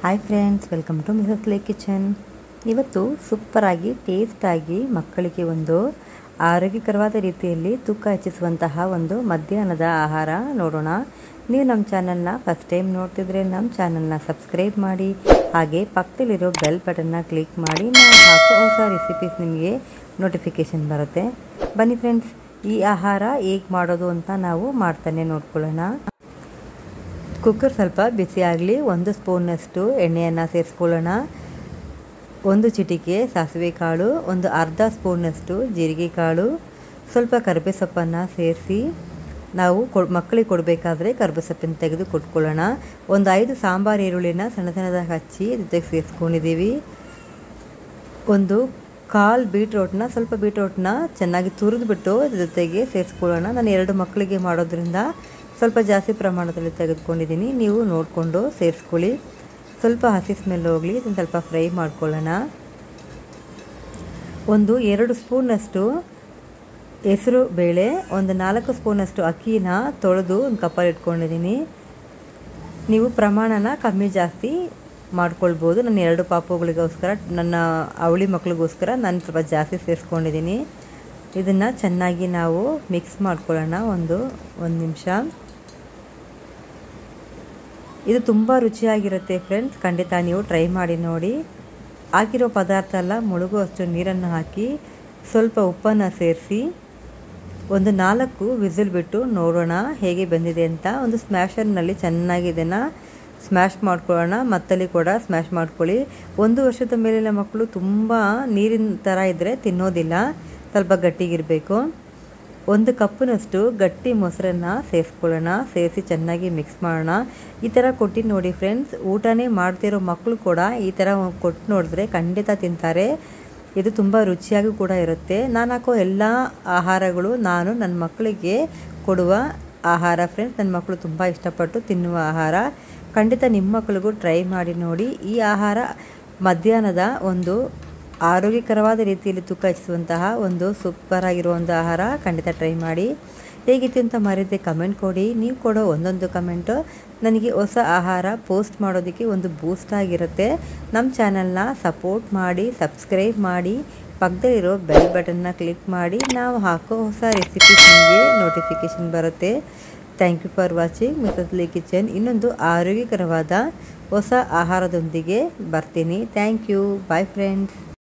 Hi friends, welcome to ಮಿಸಸ್.lee kitchen. ಇವತ್ತು ಸೂಪರಾಗಿ ಟೇಸ್ಟಾಗಿ ಮಕ್ಕಳಿಗೆ ಒಂದು ಆರೋಗ್ಯಕರವಾದ ರೀತಿಯಲ್ಲಿ ತೂಕ ಹೆಚ್ಚಿಸುವಂತಹ ಒಂದು ಮಧ್ಯಾಹ್ನದ ಆಹಾರ ನೋಡೋಣ. ನೀವು ನಮ್ಮ ಚಾನಲ್ನ ಫಸ್ಟ್ ಟೈಮ್ ನೋಡ್ತಿದ್ರೆ ನಮ್ಮ ಚಾನಲ್ನ ಸಬ್ಸ್ಕ್ರೈಬ್ ಮಾಡಿ, ಹಾಗೆ ಪಕ್ಕದಲ್ಲಿರೋ ಬೆಲ್ ಬಟನ್ನ ಕ್ಲಿಕ್ ಮಾಡಿ. ನಾವು ಹಾಕೋ ಹೊಸ ರೆಸಿಪೀಸ್ ನಿಮಗೆ ನೋಟಿಫಿಕೇಷನ್ ಬರುತ್ತೆ. ಬನ್ನಿ ಫ್ರೆಂಡ್ಸ್, ಈ ಆಹಾರ ಹೇಗೆ ಮಾಡೋದು ಅಂತ ನಾವು ಮಾಡ್ತಾನೆ ನೋಡ್ಕೊಳ್ಳೋಣ. ಕುಕ್ಕರ್ ಸ್ವಲ್ಪ ಬಿಸಿ ಆಗಲಿ. 1 ಸ್ಪೂನ್ನಷ್ಟು ಎಣ್ಣೆಯನ್ನು ಸೇರಿಸ್ಕೊಳ್ಳೋಣ. 1 ಚಿಟಿಕೆ ಸಾಸಿವೆ ಕಾಳು, ಒಂದು ಅರ್ಧ ಸ್ಪೂನ್ನಷ್ಟು ಜೀರಿಗೆ ಕಾಳು, ಸ್ವಲ್ಪ ಕರಿಬೇವು ಸೊಪ್ಪನ್ನು ಸೇರಿಸಿ ನಾವು ಮಕ್ಕಳಿಗೆ ಕೊಡಬೇಕಾದ್ರೆ ಕರಿಬೇವು ಸೊಪ್ಪನ್ನು ತೆಗೆದು ಕೊಟ್ಕೊಳ್ಳೋಣ. ಒಂದು 5 ಸಾಂಬಾರು ಈರುಳ್ಳಿನ ಸಣ್ಣದಾಗಿ ಹಚ್ಚಿ ಜೊತೆಗೆ ಸೇರಿಸ್ಕೊಂಡಿದ್ದೀವಿ. ಒಂದು 1/4 ಬೀಟ್ರೋಟ್ನ ಸ್ವಲ್ಪ ಬೀಟ್ರೋಟ್ನ ಚೆನ್ನಾಗಿ ತುರಿದ್ಬಿಟ್ಟು ಜೊತೆಗೆ ಸೇರಿಸ್ಕೊಳ್ಳೋಣ. ನಾನು 2 ಮಕ್ಕಳಿಗೆ ಮಾಡೋದ್ರಿಂದ ಸ್ವಲ್ಪ ಜಾಸ್ತಿ ಪ್ರಮಾಣದಲ್ಲಿ ತೆಗೆದುಕೊಂಡಿದ್ದೀನಿ. ನೀವು ನೋಡಿಕೊಂಡು ಸೇರಿಸ್ಕೊಳ್ಳಿ. ಸ್ವಲ್ಪ ಹಸಿ ಸ್ಮೆಲ್ ಹೋಗಲಿ, ಇದನ್ನು ಸ್ವಲ್ಪ ಫ್ರೈ ಮಾಡ್ಕೊಳ್ಳೋಣ. ಒಂದು 2 ಸ್ಪೂನ್ನಷ್ಟು ಹೆಸರು ಬೇಳೆ, ಒಂದು 4 ಸ್ಪೂನಷ್ಟು ಅಕ್ಕಿನ ತೊಳೆದು ಒಂದು ಕಪ್ಪಲ್ಲಿ ಇಟ್ಕೊಂಡಿದ್ದೀನಿ. ನೀವು ಪ್ರಮಾಣನ ಕಮ್ಮಿ ಜಾಸ್ತಿ ಮಾಡ್ಕೊಳ್ಬೋದು. ನನ್ನ 2 ಪಾಪುಗಳಿಗೋಸ್ಕರ, ನನ್ನ ಅವಳಿ ಮಕ್ಕಳಿಗೋಸ್ಕರ ನಾನು ಸ್ವಲ್ಪ ಜಾಸ್ತಿ ಸೇರಿಸ್ಕೊಂಡಿದ್ದೀನಿ. ಇದನ್ನು ಚೆನ್ನಾಗಿ ನಾವು ಮಿಕ್ಸ್ ಮಾಡ್ಕೊಳ್ಳೋಣ ಒಂದು ನಿಮಿಷ. ಇದು ತುಂಬ ರುಚಿಯಾಗಿರುತ್ತೆ ಫ್ರೆಂಡ್ಸ್, ಖಂಡಿತ ನೀವು ಟ್ರೈ ಮಾಡಿ ನೋಡಿ. ಹಾಕಿರೋ ಪದಾರ್ಥ ಎಲ್ಲ ಮುಳುಗುವಷ್ಟು ನೀರನ್ನು ಹಾಕಿ ಸ್ವಲ್ಪ ಉಪ್ಪನ್ನು ಸೇರಿಸಿ ಒಂದು 4 ವಿಸಿಲ್ ಬಿಟ್ಟು ನೋಡೋಣ ಹೇಗೆ ಬಂದಿದೆ ಅಂತ. ಒಂದು ಸ್ಮ್ಯಾಶರ್ನಲ್ಲಿ ಚೆನ್ನಾಗಿ ಇದನ್ನು ಸ್ಮ್ಯಾಶ್ ಮಾಡ್ಕೊಳ್ಳೋಣ. ಮತ್ತಲ್ಲಿ ಕೂಡ ಸ್ಮ್ಯಾಶ್ ಮಾಡ್ಕೊಳ್ಳಿ. 1 ವರ್ಷದ ಮೇಲಿನ ಮಕ್ಕಳು ತುಂಬ ನೀರಿನ ಥರ ಇದ್ದರೆ ತಿನ್ನೋದಿಲ್ಲ, ಸ್ವಲ್ಪ ಗಟ್ಟಿಗಿರಬೇಕು. 1 ಕಪ್ನಷ್ಟು ಗಟ್ಟಿ ಮೊಸರನ್ನು ಸೇರಿಸ್ಕೊಳ್ಳೋಣ. ಸೇರಿಸಿ ಚೆನ್ನಾಗಿ ಮಿಕ್ಸ್ ಮಾಡೋಣ. ಈ ಥರ ಕೊಟ್ಟು ನೋಡಿ ಫ್ರೆಂಡ್ಸ್, ಊಟನೇ ಮಾಡ್ತಿರೋ ಮಕ್ಕಳು ಕೂಡ ಈ ಥರ ಕೊಟ್ಟು ನೋಡಿದ್ರೆ ಖಂಡಿತ ತಿಂತಾರೆ. ಇದು ತುಂಬ ರುಚಿಯಾಗಿ ಕೂಡ ಇರುತ್ತೆ. ನಾನು ಹಾಕೋ ಎಲ್ಲ ಆಹಾರಗಳು ನಾನು ನನ್ನ ಮಕ್ಕಳಿಗೆ ಕೊಡುವ ಆಹಾರ ಫ್ರೆಂಡ್ಸ್. ನನ್ನ ಮಕ್ಕಳು ತುಂಬ ಇಷ್ಟಪಟ್ಟು ತಿನ್ನುವ ಆಹಾರ. ಖಂಡಿತ ನಿಮ್ಮ ಮಕ್ಕಳಿಗೂ ಟ್ರೈ ಮಾಡಿ ನೋಡಿ. ಈ ಆಹಾರ ಮಧ್ಯಾಹ್ನದ ಒಂದು ಆರೋಗ್ಯಕರವಾದ ರೀತಿಯಲ್ಲಿ ತೂಕ ಹೆಚ್ಚಿಸುವಂತಹ ಒಂದು ಸೂಪರ್ ಆಗಿರೋ ಒಂದು ಆಹಾರ. ಖಂಡಿತ ಟ್ರೈ ಮಾಡಿ. ಹೇಗಿತ್ತು ಅಂತ ಮರೆಯದೆ ಕಮೆಂಟ್ ಕೊಡಿ. ನೀವು ಕೊಡೋ ಒಂದೊಂದು ಕಮೆಂಟು ನನಗೆ ಹೊಸ ಆಹಾರ ಪೋಸ್ಟ್ ಮಾಡೋದಕ್ಕೆ ಒಂದು ಬೂಸ್ಟ್ ಆಗಿರುತ್ತೆ. ನಮ್ಮ ಚಾನಲ್ನ ಸಪೋರ್ಟ್ ಮಾಡಿ, ಸಬ್ಸ್ಕ್ರೈಬ್ ಮಾಡಿ, ಪಕ್ಕದಲ್ಲಿರೋ ಬೆಲ್ ಬಟನ್ನ ಕ್ಲಿಕ್ ಮಾಡಿ. ನಾವು ಹಾಕೋ ಹೊಸ ರೆಸಿಪೀಸ್ ನಿಮಗೆ ನೋಟಿಫಿಕೇಷನ್ ಬರುತ್ತೆ. ಥ್ಯಾಂಕ್ ಯು ಫಾರ್ ವಾಚಿಂಗ್ ಮಿಸಸ್.lee ಕಿಚನ್. ಇನ್ನೊಂದು ಆರೋಗ್ಯಕರವಾದ ಹೊಸ ಆಹಾರದೊಂದಿಗೆ ಬರ್ತೀನಿ. Thank you. Bye friends.